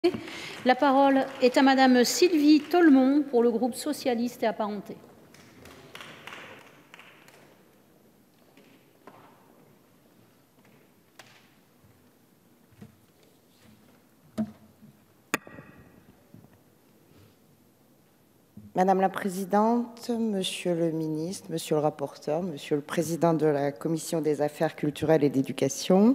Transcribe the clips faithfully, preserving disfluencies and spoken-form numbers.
La parole est à Madame Sylvie Tolmon pour le groupe socialiste et apparenté. Madame la Présidente, Monsieur le Ministre, Monsieur le rapporteur, Monsieur le Président de la Commission des Affaires culturelles et d'éducation,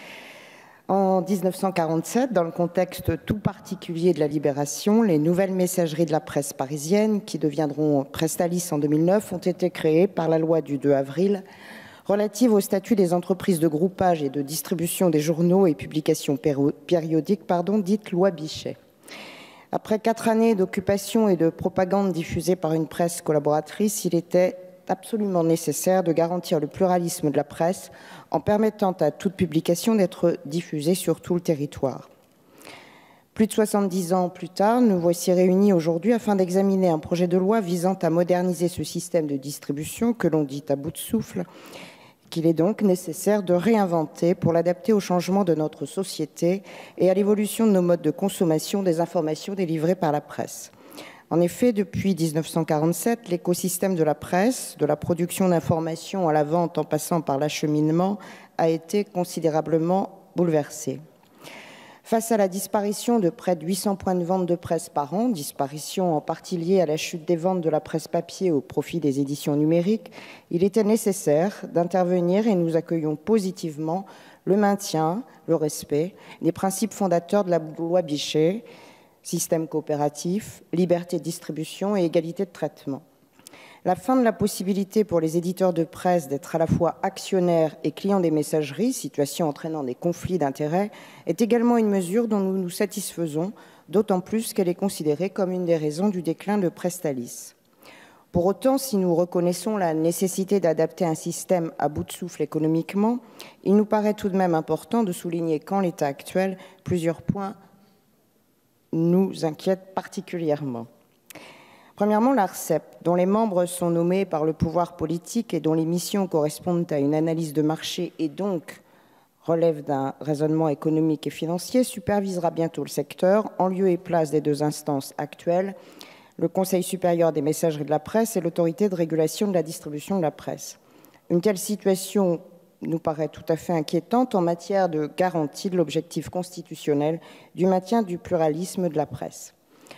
en mille neuf cent quarante-sept, dans le contexte tout particulier de la Libération, les nouvelles messageries de la presse parisienne, qui deviendront Prestalis en deux mille neuf, ont été créées par la loi du deux avril relative au statut des entreprises de groupage et de distribution des journaux et publications périodiques, pardon, dite loi Bichet. Après quatre années d'occupation et de propagande diffusée par une presse collaboratrice, il était absolument nécessaire de garantir le pluralisme de la presse en permettant à toute publication d'être diffusée sur tout le territoire. Plus de soixante-dix ans plus tard, nous voici réunis aujourd'hui afin d'examiner un projet de loi visant à moderniser ce système de distribution que l'on dit à bout de souffle, qu'il est donc nécessaire de réinventer pour l'adapter au changement de notre société et à l'évolution de nos modes de consommation des informations délivrées par la presse. En effet, depuis mille neuf cent quarante-sept, l'écosystème de la presse, de la production d'informations à la vente en passant par l'acheminement, a été considérablement bouleversé. Face à la disparition de près de huit cents points de vente de presse par an, disparition en partie liée à la chute des ventes de la presse papier au profit des éditions numériques, il était nécessaire d'intervenir et nous accueillons positivement le maintien, le respect des principes fondateurs de la loi Bichet, système coopératif, liberté de distribution et égalité de traitement. La fin de la possibilité pour les éditeurs de presse d'être à la fois actionnaires et clients des messageries, situation entraînant des conflits d'intérêts, est également une mesure dont nous nous satisfaisons, d'autant plus qu'elle est considérée comme une des raisons du déclin de Prestalis. Pour autant, si nous reconnaissons la nécessité d'adapter un système à bout de souffle économiquement, il nous paraît tout de même important de souligner qu'en l'état actuel, plusieurs points nous inquiètent particulièrement. Premièrement, l'ARCEP, dont les membres sont nommés par le pouvoir politique et dont les missions correspondent à une analyse de marché et donc relèvent d'un raisonnement économique et financier, supervisera bientôt le secteur en lieu et place des deux instances actuelles, le Conseil supérieur des messageries de la presse et l'autorité de régulation de la distribution de la presse. Une telle situation nous paraît tout à fait inquiétante en matière de garantie de l'objectif constitutionnel du maintien du pluralisme de la presse.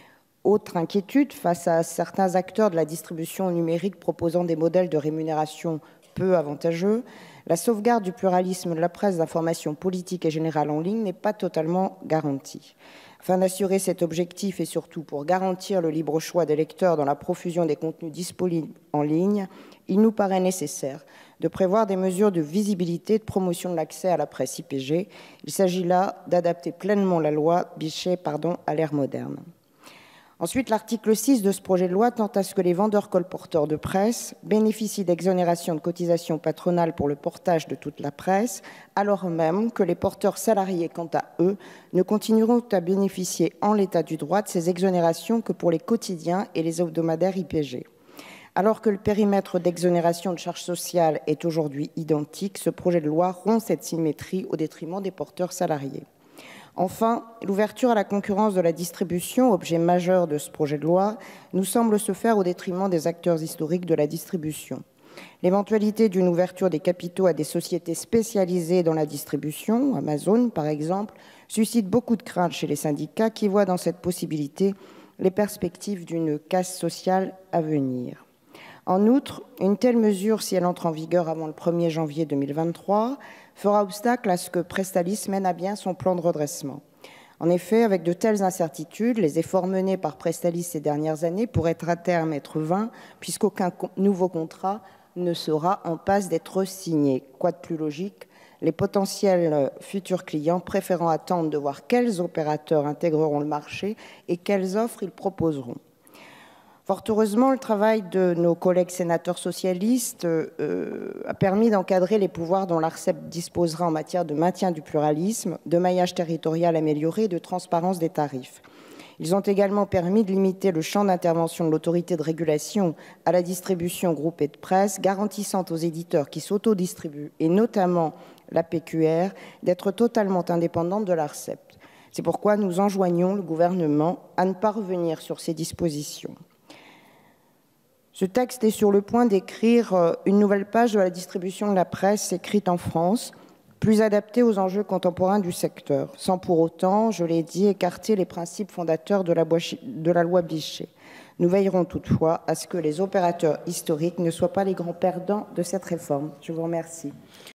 Autre inquiétude, face à certains acteurs de la distribution numérique proposant des modèles de rémunération peu avantageux, la sauvegarde du pluralisme de la presse d'information politique et générale en ligne n'est pas totalement garantie. Afin d'assurer cet objectif et surtout pour garantir le libre choix des lecteurs dans la profusion des contenus disponibles en ligne, il nous paraît nécessaire de prévoir des mesures de visibilité et de promotion de l'accès à la presse I P G. Il s'agit là d'adapter pleinement la loi Bichet pardon, à l'ère moderne. Ensuite, l'article six de ce projet de loi tend à ce que les vendeurs colporteurs de presse bénéficient d'exonérations de cotisations patronales pour le portage de toute la presse, alors même que les porteurs salariés, quant à eux, ne continueront à bénéficier en l'état du droit de ces exonérations que pour les quotidiens et les hebdomadaires I P G. Alors que le périmètre d'exonération de charges sociales est aujourd'hui identique, ce projet de loi rompt cette symétrie au détriment des porteurs salariés. Enfin, l'ouverture à la concurrence de la distribution, objet majeur de ce projet de loi, nous semble se faire au détriment des acteurs historiques de la distribution. L'éventualité d'une ouverture des capitaux à des sociétés spécialisées dans la distribution, Amazon par exemple, suscite beaucoup de craintes chez les syndicats qui voient dans cette possibilité les perspectives d'une casse sociale à venir. En outre, une telle mesure, si elle entre en vigueur avant le premier janvier deux mille vingt-trois, fera obstacle à ce que Prestalis mène à bien son plan de redressement. En effet, avec de telles incertitudes, les efforts menés par Prestalis ces dernières années pourraient à terme être vains, puisqu'aucun nouveau contrat ne sera en passe d'être signé. Quoi de plus logique, les potentiels futurs clients préférant attendre de voir quels opérateurs intégreront le marché et quelles offres ils proposeront. Fort heureusement, le travail de nos collègues sénateurs socialistes euh, a permis d'encadrer les pouvoirs dont l'ARCEP disposera en matière de maintien du pluralisme, de maillage territorial amélioré et de transparence des tarifs. Ils ont également permis de limiter le champ d'intervention de l'autorité de régulation à la distribution groupée de presse, garantissant aux éditeurs qui s'autodistribuent, et notamment la P Q R, d'être totalement indépendante de l'ARCEP. C'est pourquoi nous enjoignons le gouvernement à ne pas revenir sur ces dispositions. Ce texte est sur le point d'écrire une nouvelle page de la distribution de la presse écrite en France, plus adaptée aux enjeux contemporains du secteur, sans pour autant, je l'ai dit, écarter les principes fondateurs de la, de la loi Bichet. Nous veillerons toutefois à ce que les opérateurs historiques ne soient pas les grands perdants de cette réforme. Je vous remercie.